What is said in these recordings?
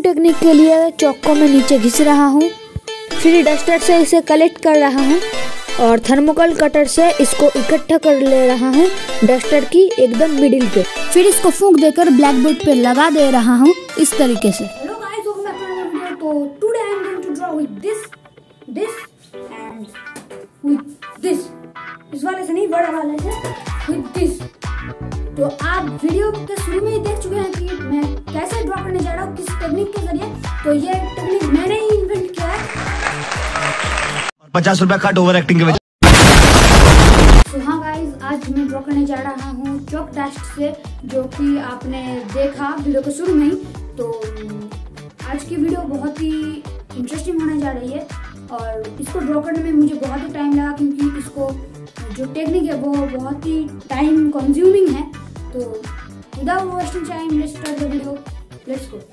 Technique के लिए चौक को मैं नीचे घिस रहा हूँ, फिर डस्टर से इसे कलेक्ट कर रहा हूँ और थर्मोकॉल कटर से इसको इकट्ठा कर ले रहा हूँ डस्टर की एकदम मिडिल पे। फिर इसको फूंक देकर ब्लैक बोर्ड पे लगा दे रहा हूँ इस तरीके से। Hello guys, welcome back to another video. तो today I am going to draw with this and with this. इस वाले से नहीं, बड़ा वाले से विद दिस। तो आप वीडियो के शुरू में ही देख चुके हैं कि मैं कैसे ड्रॉ करने जा रहा हूँ, किस टेक्निक के जरिए। तो ये टेक्निक मैंने ही इन्वेंट किया है। 50 रुपया कट ओवर एक्टिंग के वजह। तो हाँ गाइस, आज मैं ड्रॉ करने जा रहा हूँ चॉक डस्ट से, जो कि आपने देखा वीडियो के शुरू में ही। तो आज की वीडियो बहुत ही इंटरेस्टिंग होने जा रही है और इसको ड्रॉ करने में मुझे बहुत ही टाइम लगा, क्योंकि इसको जो टेक्निक है वो बहुत ही टाइम कंज्यूमिंग है। तो without wasting time let's start the video, let's go.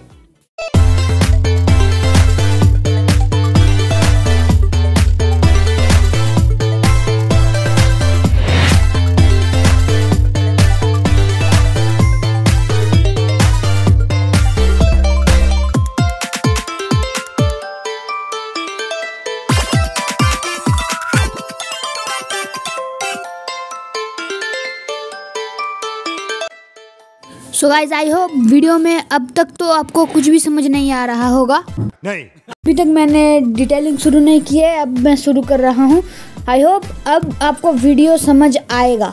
So guys, I hope video में अब तक तो आपको कुछ भी समझ नहीं आ रहा होगा। नहीं, अभी तक मैंने डिटेलिंग शुरू नहीं की है, अब मैं शुरू कर रहा हूँ। आई होप अब आपको वीडियो समझ आएगा।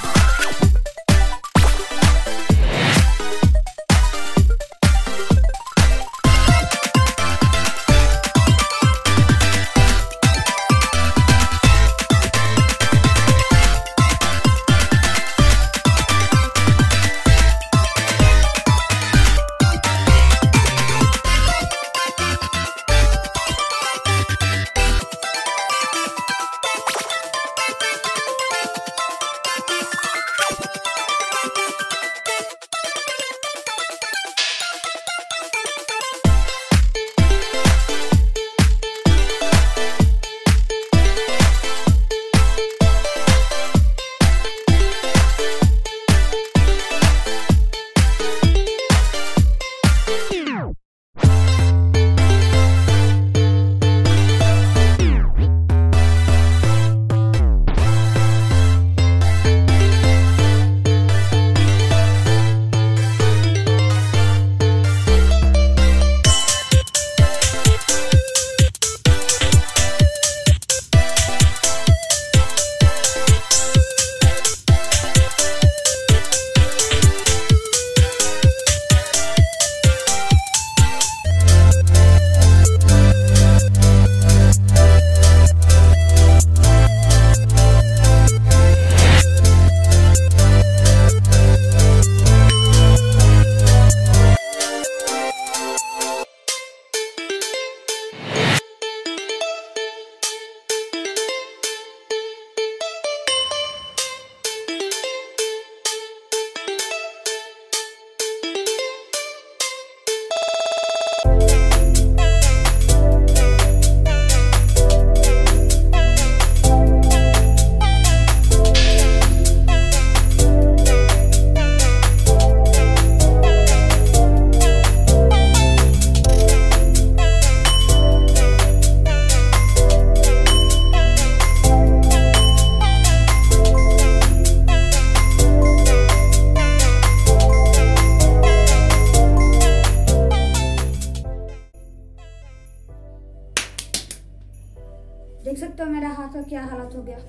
देख सकते हो मेरा हाथ का क्या हालत हो गया।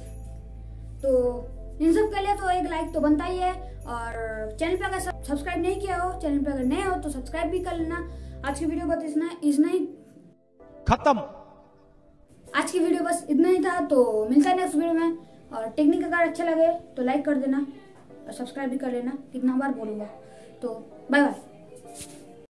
तो इन सब के लिए तो एक लाइक तो बनता ही है, और चैनल पे अगर सब्सक्राइब नहीं किया हो, चैनल पे अगर नए हो तो सब्सक्राइब भी कर लेना। आज की वीडियो बस इतना ही खत्म। आज की वीडियो बस इतना ही था। तो मिलता है नेक्स्ट वीडियो में, और टेक्निक अगर अच्छा लगे तो लाइक कर देना और सब्सक्राइब भी कर लेना। कितना बार बोलूँगा। तो बाय बाय।